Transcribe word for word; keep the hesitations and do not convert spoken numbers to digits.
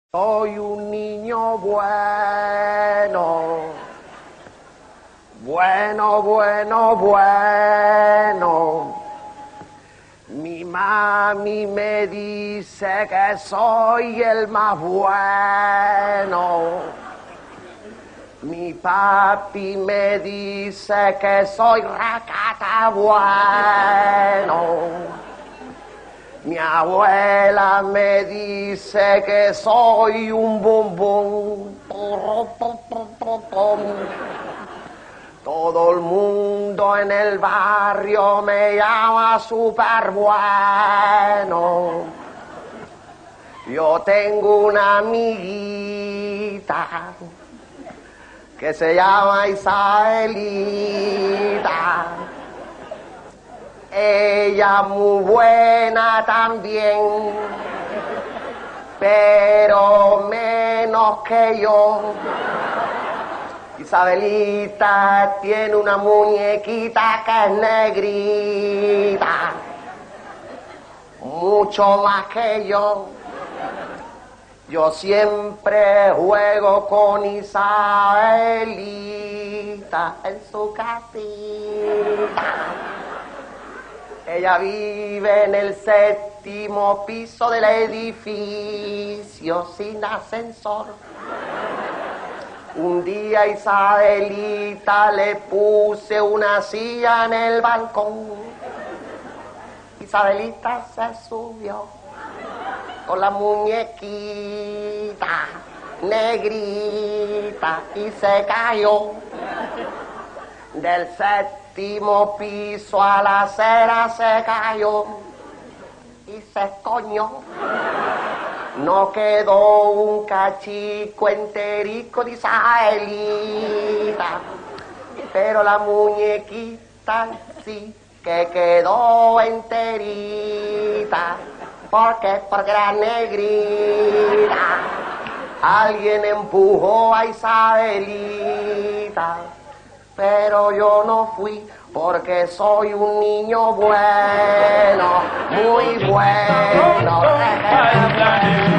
Soy un niño bueno, bueno, bueno, bueno. Mi mami me dice que soy el más bueno. Mi papi me dice que soy racata bueno. Mi abuela me dice que soy un bombón. Todo el mundo en el barrio me llama súper bueno. Yo tengo una amiguita que se llama Isabelita. Ella muy buena también, pero menos que yo. Isabelita tiene una muñequita que es negrita, mucho más que yo. Yo siempre juego con Isabelita en su casita. Ella vive en el séptimo piso del edificio sin ascensor. Un día a Isabelita le puse una silla en el balcón. Isabelita se subió con la muñequita negrita y se cayó del séptimo piso a la acera, se cayó y se escoñó. No quedó un cachico enterico de Isabelita, pero la muñequita sí que quedó enterita. ¿Por qué? Porque era negrita. Alguien empujó a Isabelita, pero yo no fui porque soy un niño bueno, muy bueno.